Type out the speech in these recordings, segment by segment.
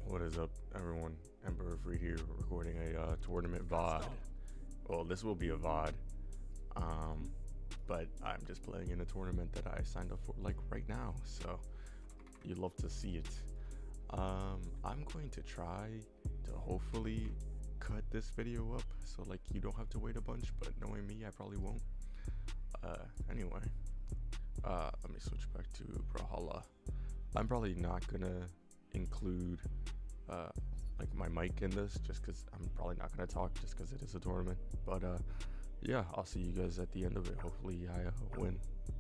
What is up, everyone? Emperor Free here, recording a tournament VOD. Well, this will be a VOD, but I'm just playing in a tournament that I signed up for, like, right now, so you'd love to see it. I'm going to try to hopefully cut this video up, so, like, you don't have to wait a bunch, but knowing me, I probably won't. Anyway, let me switch back to Brawlhalla. I'm probably not gonna include like my mic in this just because I'm probably not gonna talk just because it is a tournament, but yeah, I'll see you guys at the end of it. Hopefully I win.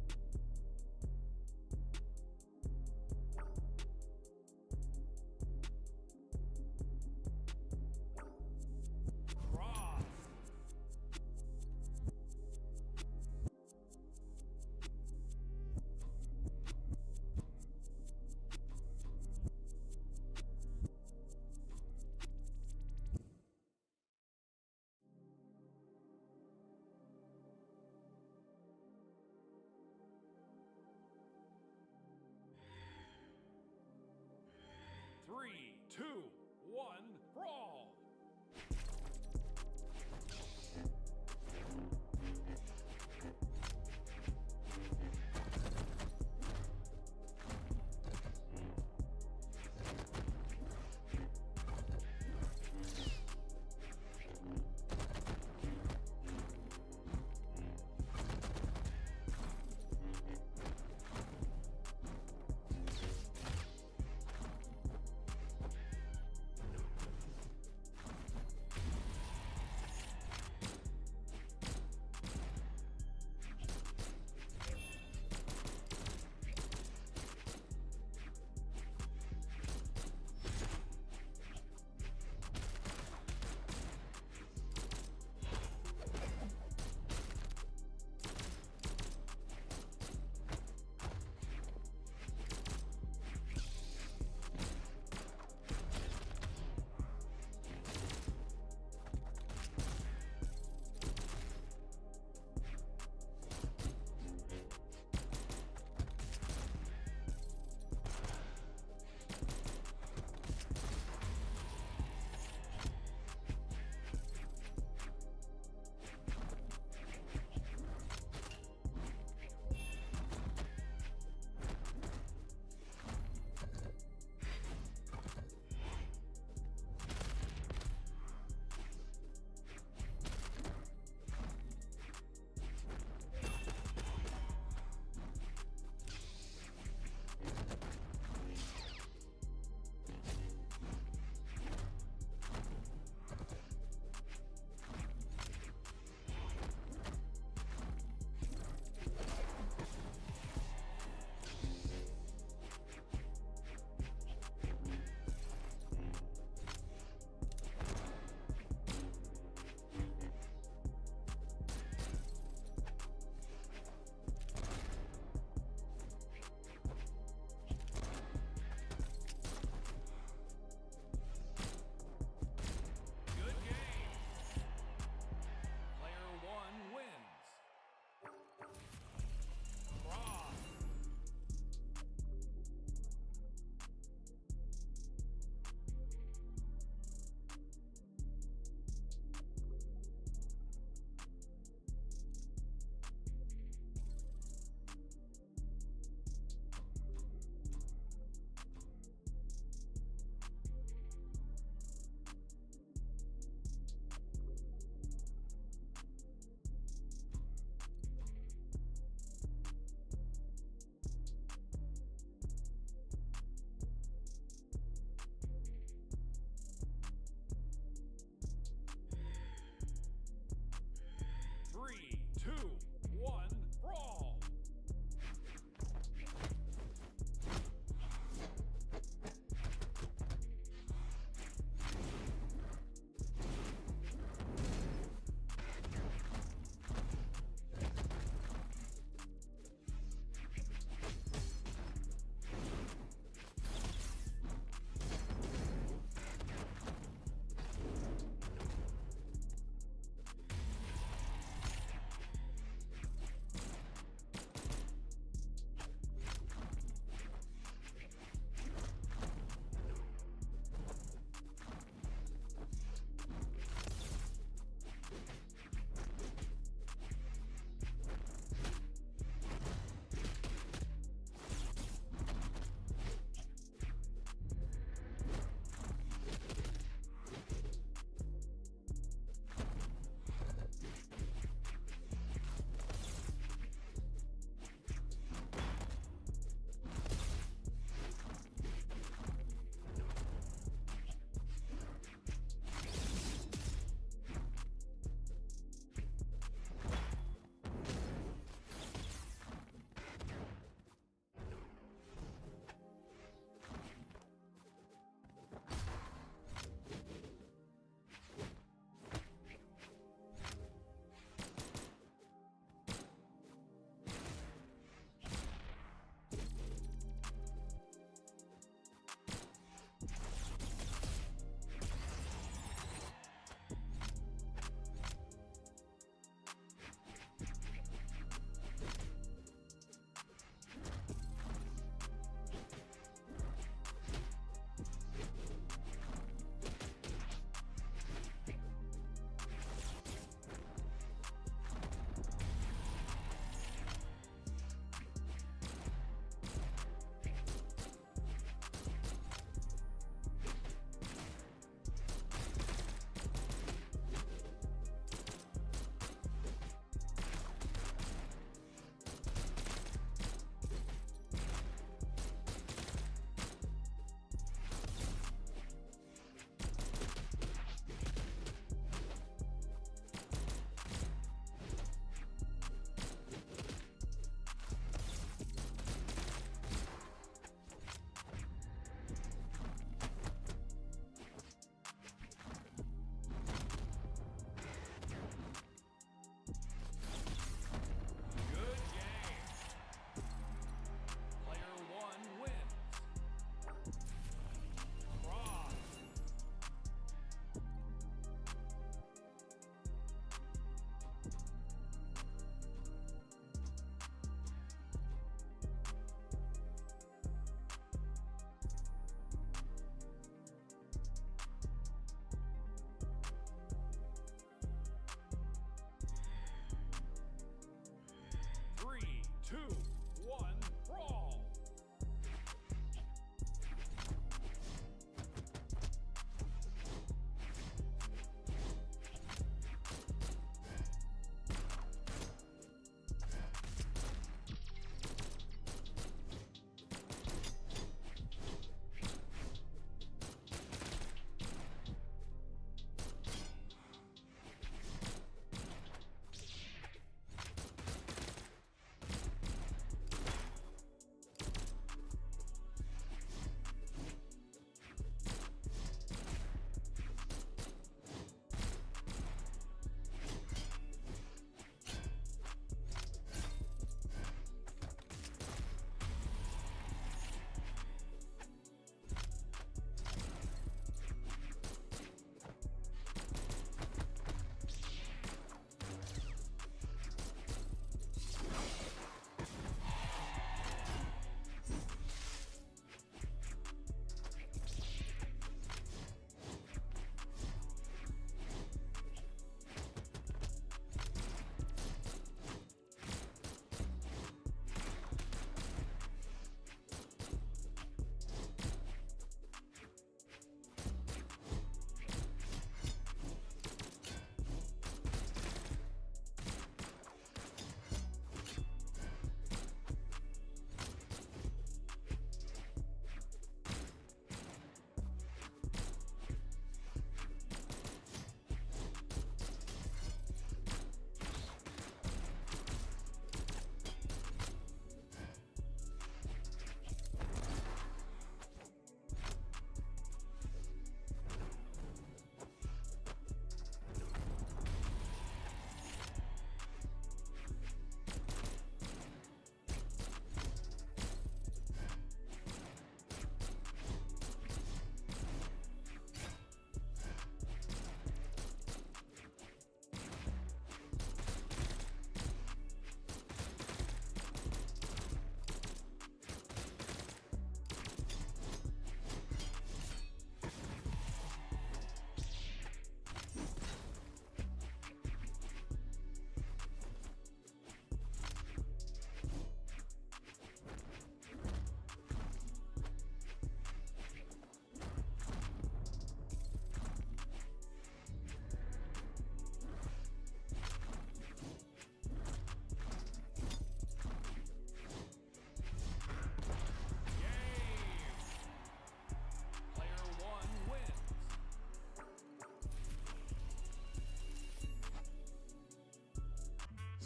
Three, two, one, brawl!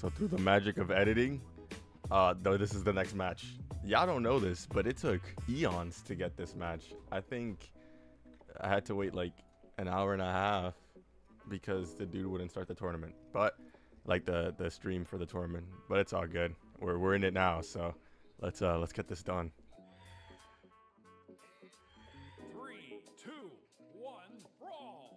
So through the magic of editing, though this is the next match. Y'all don't know this, but it took eons to get this match. I think I had to wait like an hour and a half because the dude wouldn't start the tournament. But like the stream for the tournament. But it's all good. We're in it now, so let's get this done. 3, 2, 1, brawl!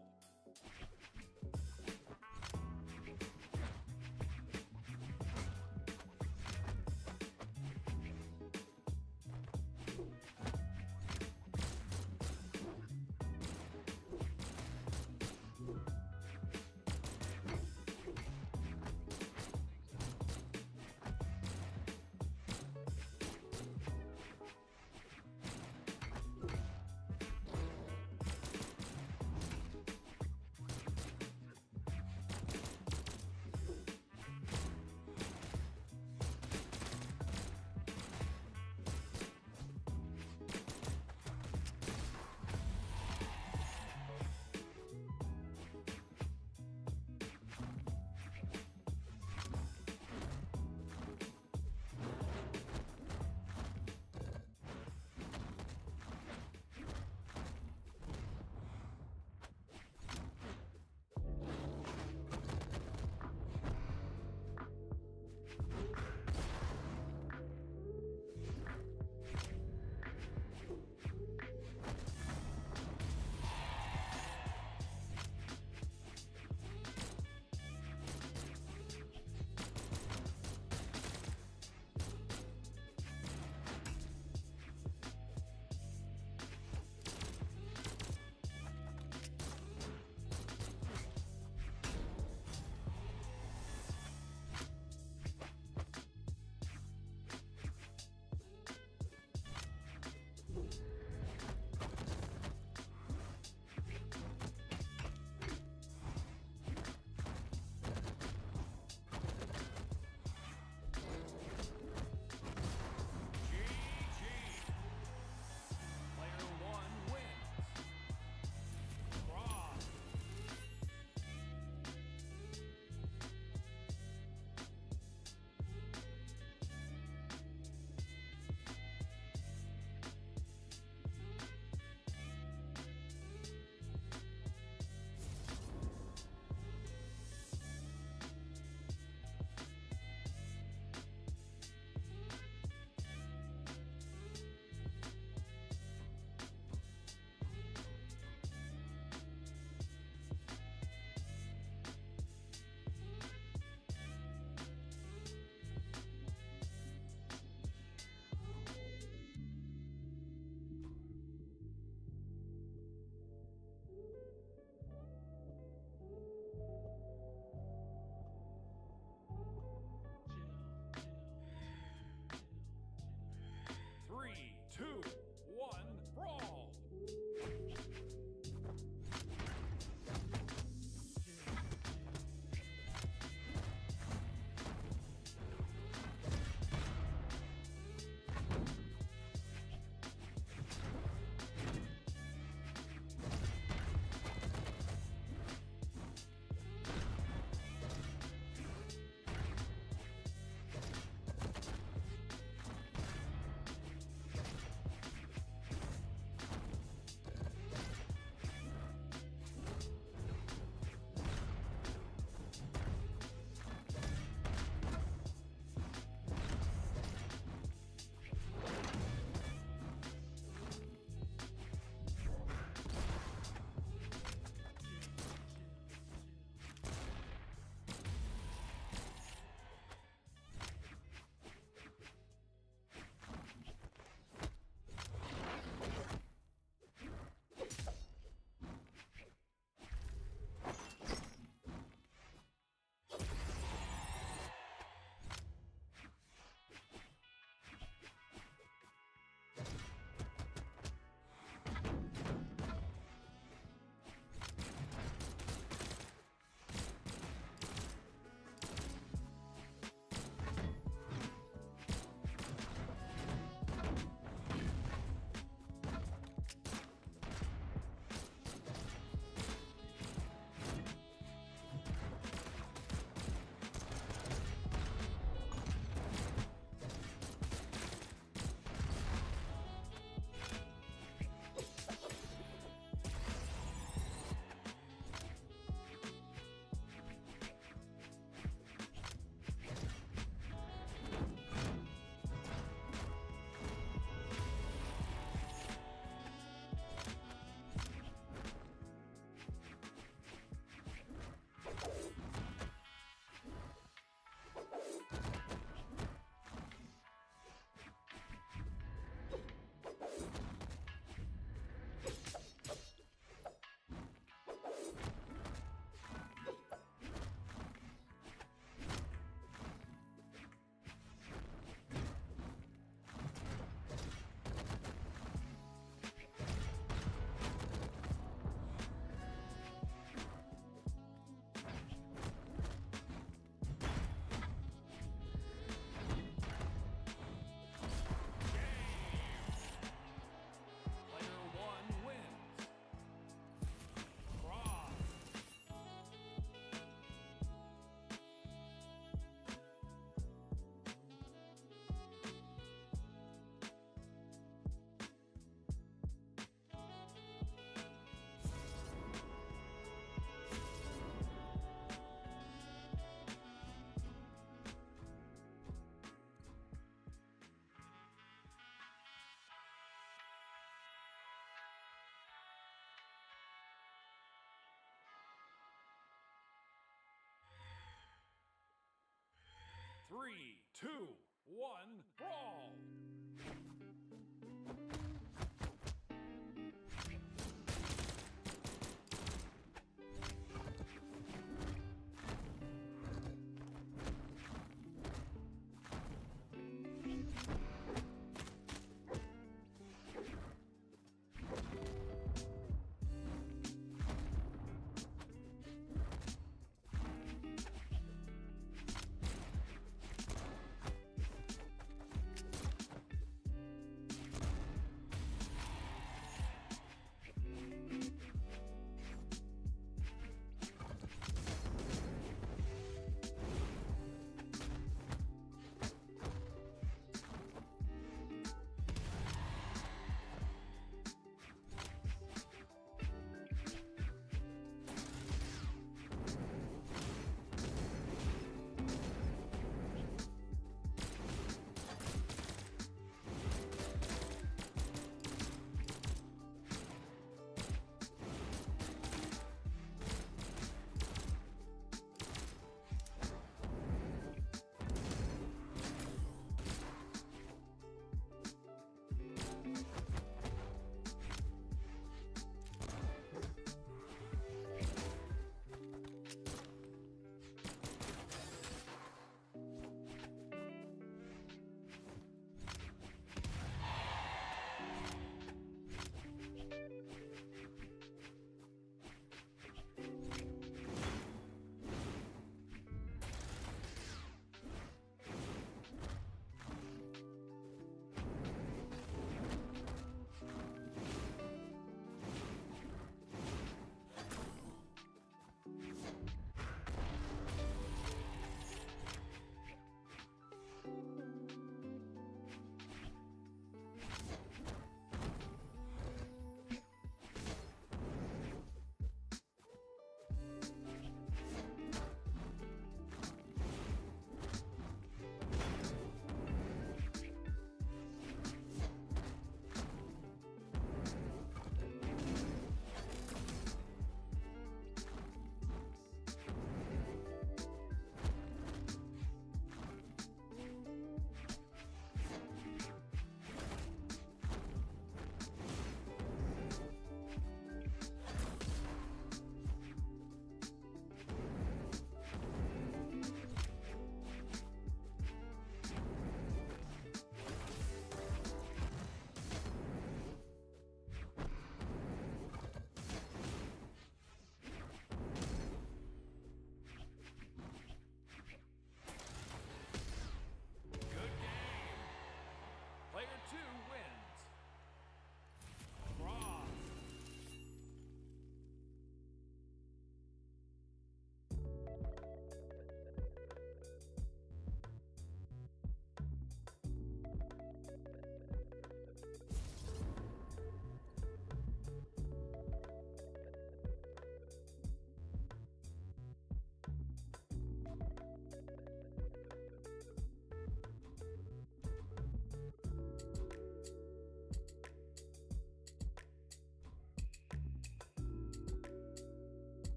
Three, two, one, brawl!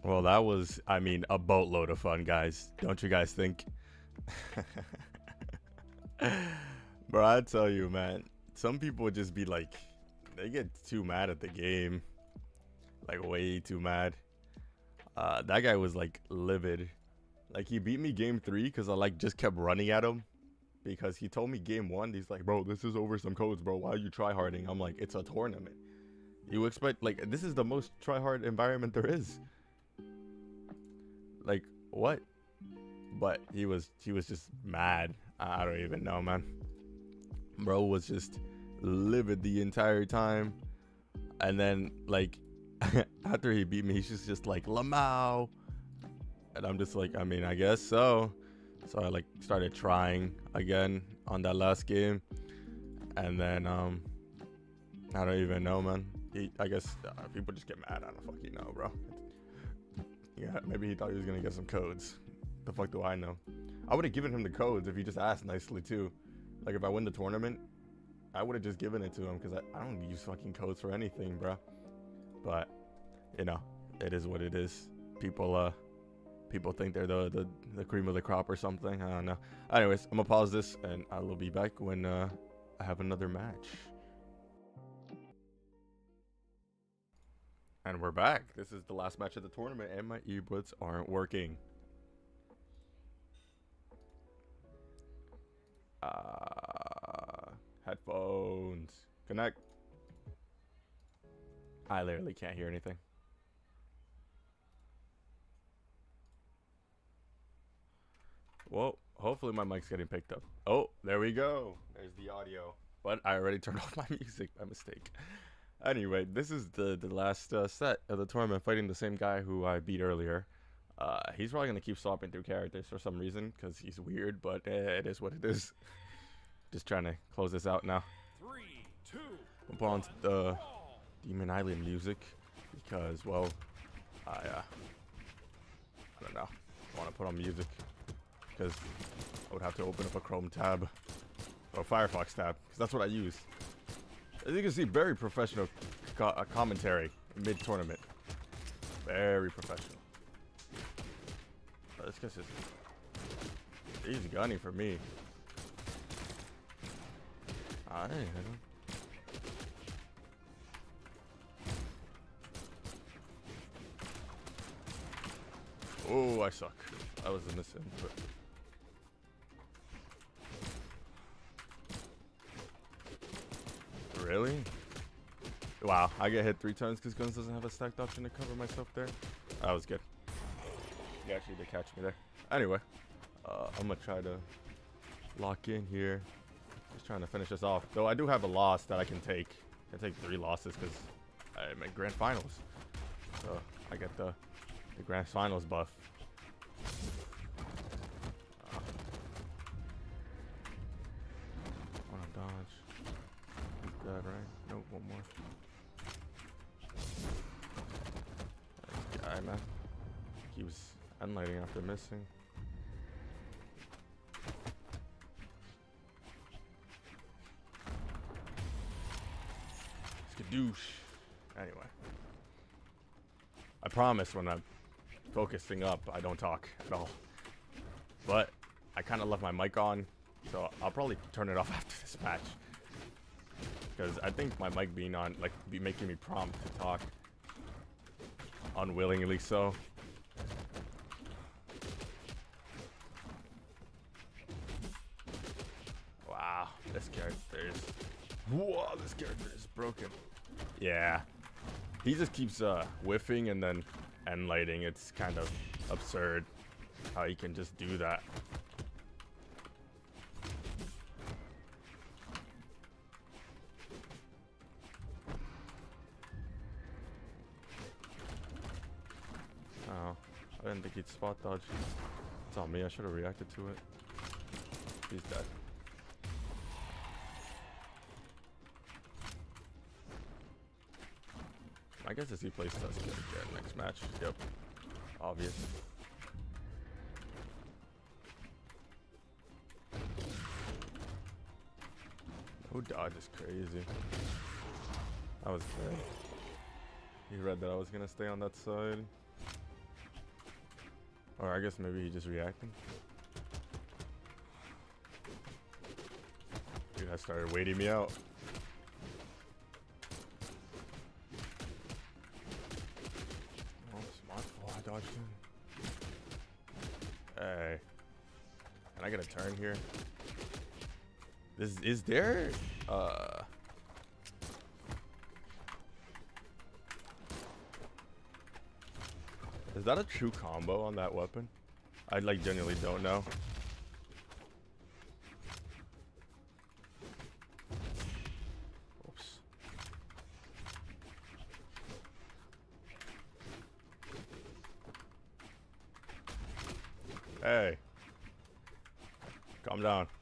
Well, that was, I mean, a boatload of fun, guys. Don't you guys think? Bro, I tell you, man, some people would just be like, they get too mad at the game. Like, way too mad. That guy was, like, livid. Like, he beat me game 3 because I, like, just kept running at him. Because he told me game 1, he's like, bro, this is over some codes, bro. Why are you tryharding? I'm like, it's a tournament. You expect, like, this is the most tryhard environment there is. Like, what? But he was just mad. I don't even know, man. Bro was just livid the entire time. And then, like, after he beat me, he's just like, Lamau. And I'm just like, I mean, I guess so. So I, like, started trying again on that last game. And then, I don't even know, man. I guess people just get mad. I don't fucking know, bro. Yeah, maybe he thought he was going to get some codes. The fuck do I know? I would have given him the codes if he just asked nicely, too. Like, if I win the tournament, I would have just given it to him. Because I don't use fucking codes for anything, bro. But, you know, it is what it is. People think they're the cream of the crop or something. I don't know. Anyways, I'm going to pause this. And I will be back when I have another match. And we're back. This is the last match of the tournament, and my earbuds aren't working. Headphones. Connect. I literally can't hear anything. Well, hopefully my mic's getting picked up. Oh, there we go. There's the audio. But I already turned off my music by mistake. Anyway, this is the last set of the tournament, fighting the same guy who I beat earlier. He's probably going to keep swapping through characters for some reason, because he's weird, but it is what it is. Just trying to close this out now. 3, 2, I'll put on the Demon Island music, because, well, I don't know. I want to put on music, because I would have to open up a Chrome tab, or a Firefox tab, because that's what I use. As you can see, very professional commentary mid-tournament. Very professional. This guy's just... he's gunning for me. I hit him. Oh, I suck. I was a miss input. Really? Wow, I get hit 3 times because Guns doesn't have a stacked option to cover myself there. That was good. You actually did catch me there. Anyway, I'm going to try to lock in here. Just trying to finish this off. Though I do have a loss that I can take. I can take 3 losses because I'm in Grand Finals. So I get the Grand Finals buff. I want to dodge. Dead, right? Nope, one more. This guy, man. He was unlighting after missing. Skadoosh. Anyway. I promise when I'm focusing up, I don't talk at all. But I kind of left my mic on, so I'll probably turn it off after this match. Because I think my mic being on, like, be making me prompt to talk. Unwillingly so. Wow, this character is... whoa, this character is broken. Yeah. He just keeps whiffing and then end lighting. It's kind of absurd how he can just do that. Oh, I didn't think he'd spot dodge. It's on me. I should have reacted to it. He's dead. I guess as he plays Tusk again next match. Yep. Obvious. Oh, dodge is crazy. That was good. He read that I was gonna stay on that side. Or I guess maybe he just reacting. Dude, that started waiting me out. Oh, it's my fault. I dodged him. Hey. Can I get a turn here? Is there is that a true combo on that weapon? I like genuinely don't know. Oops. Hey. Calm down.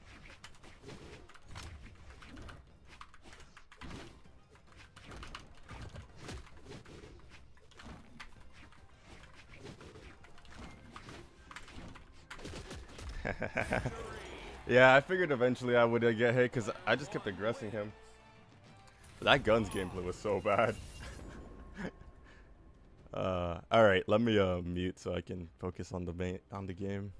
Yeah, I figured eventually I would get hit because I just kept aggressing him. That gun's gameplay was so bad. All right, let me mute so I can focus on the game.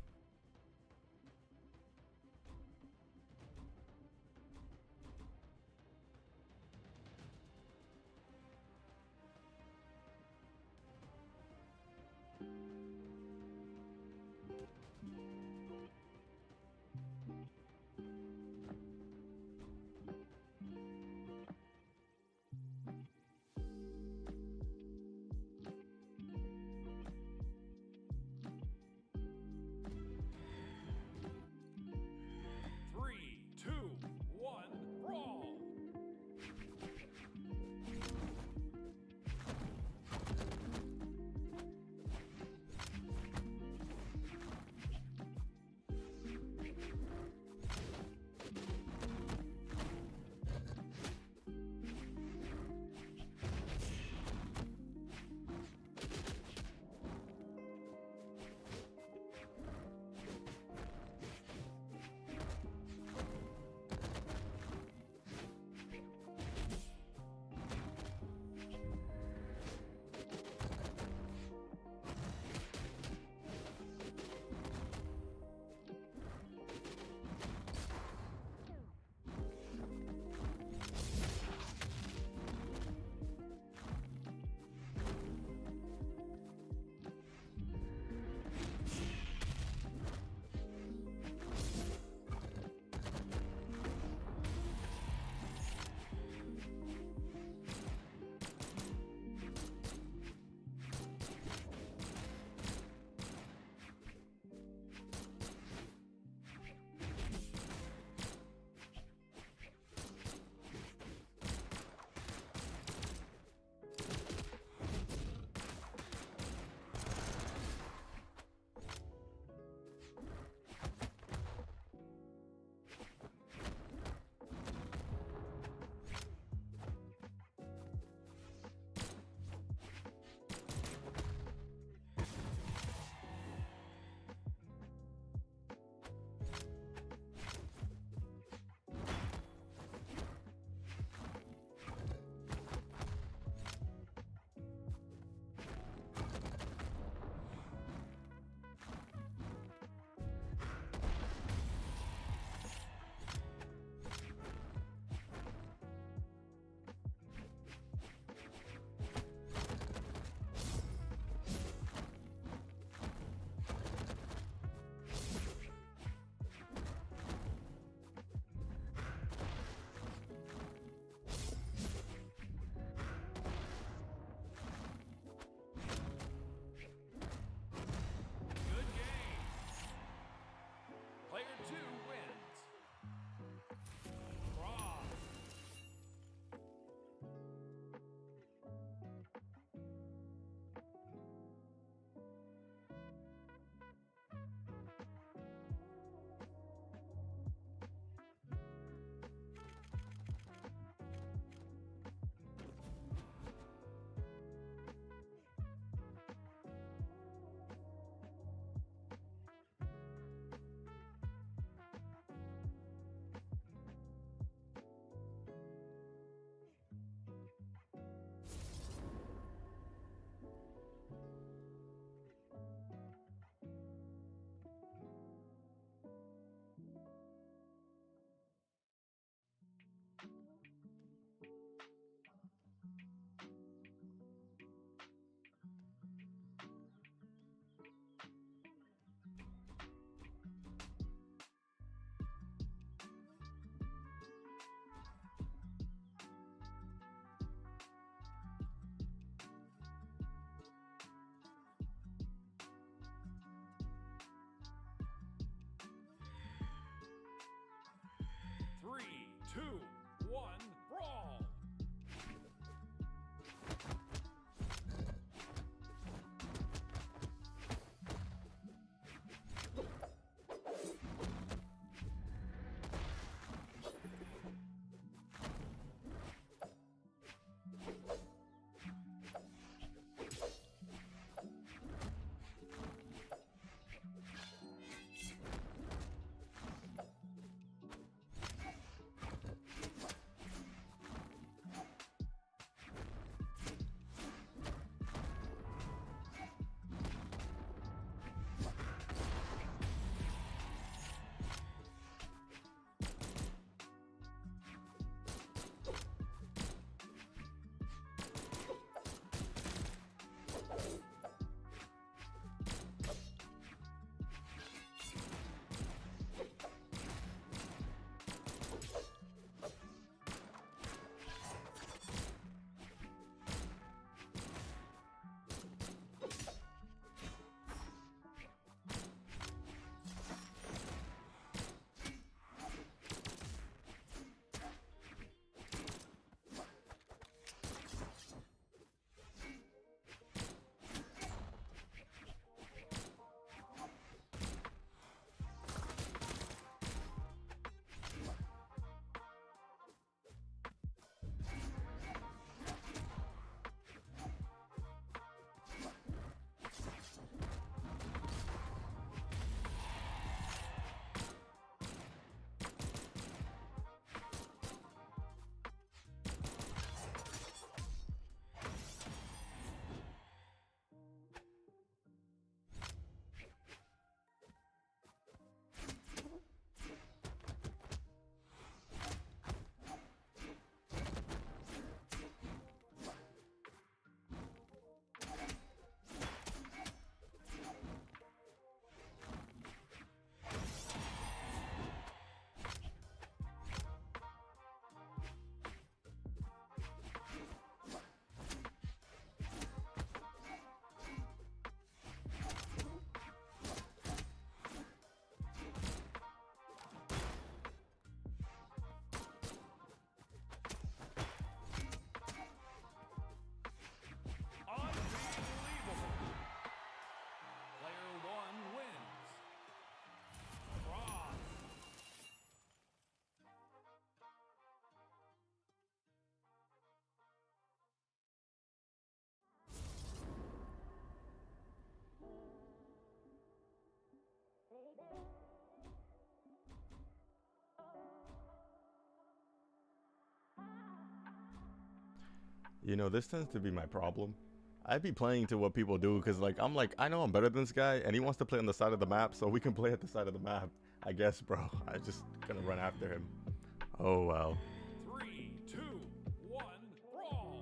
You know, this tends to be my problem. I'd be playing to what people do because, like, I'm like, I know I'm better than this guy, and he wants to play on the side of the map, so we can play at the side of the map. I guess, bro. I just gonna run after him. Oh well. 3, 2, 1, brawl!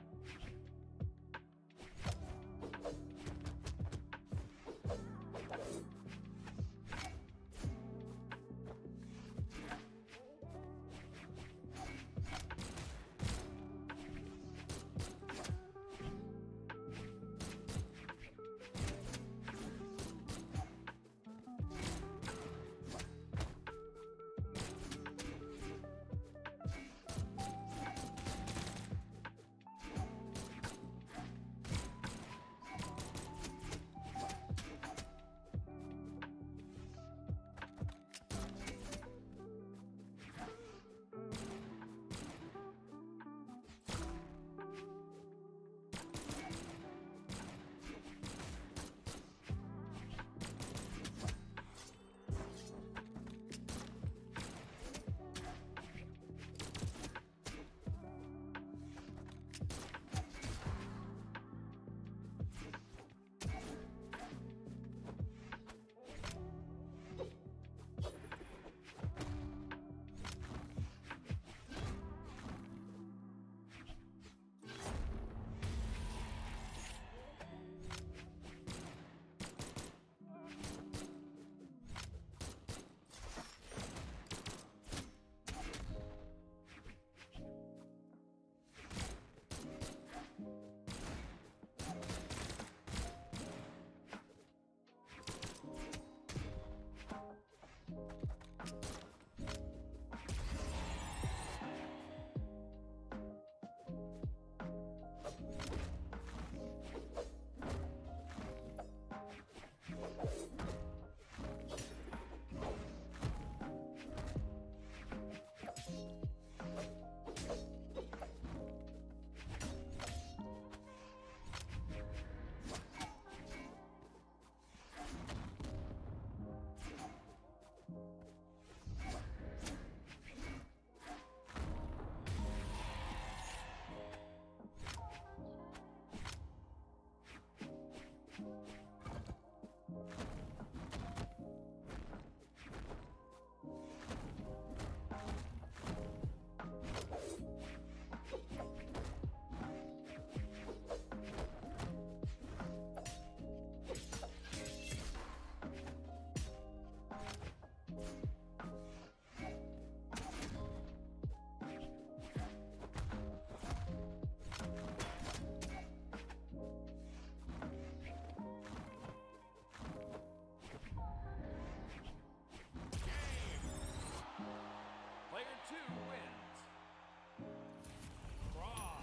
Player 2 wins. Draw.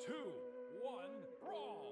2, 1, brawl.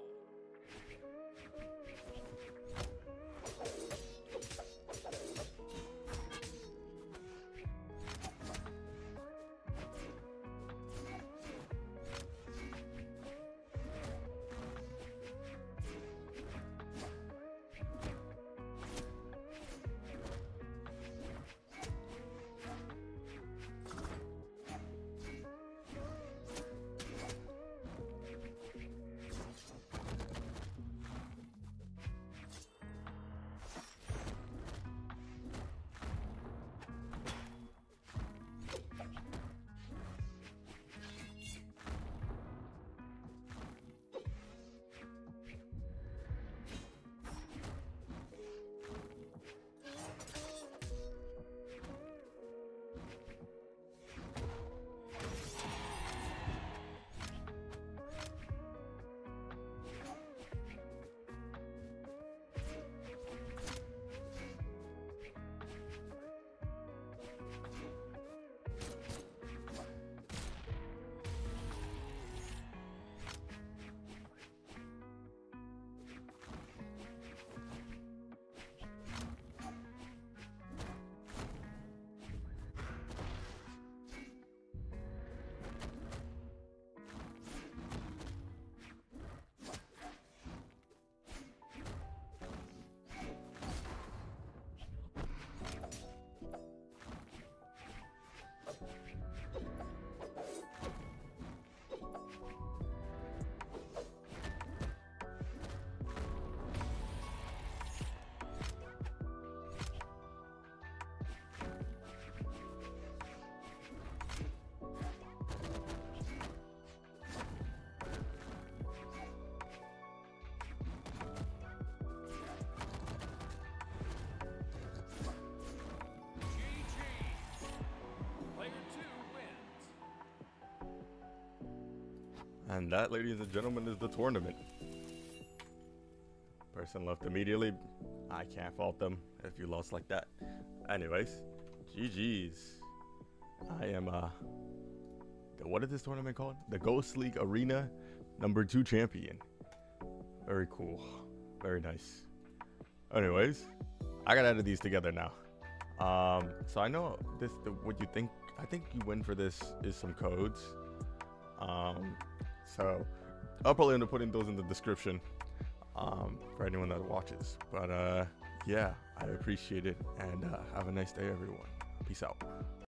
And that, ladies and gentlemen, is the tournament. Person left immediately. I can't fault them if you lost like that. Anyways, GG's. I am what is this tournament called? The Ghost League Arena #2 champion. Very cool. Very nice. Anyways, I gotta edit these together now. So I know what you think. I think you win for this is some codes. So I'll probably end up putting those in the description for anyone that watches. But yeah, I appreciate it, and have a nice day, everyone. Peace out.